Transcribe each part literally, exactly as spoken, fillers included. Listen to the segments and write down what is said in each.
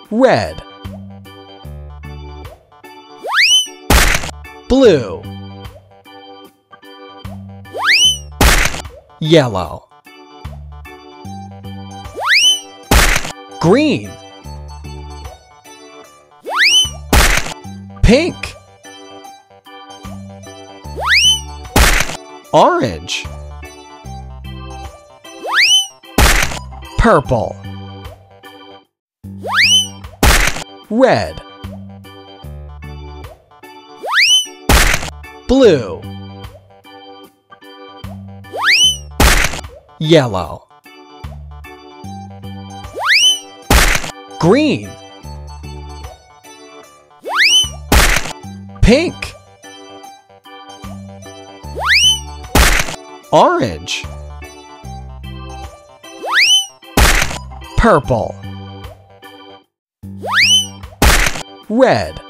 red, blue, yellow, green, pink, orange, purple, red, blue, yellow, green, pink, orange, purple, red,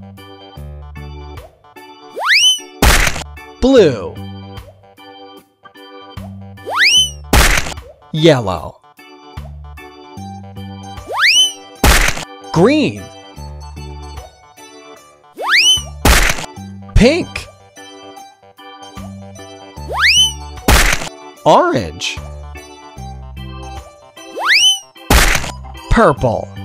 blue, yellow, green, pink, orange, purple.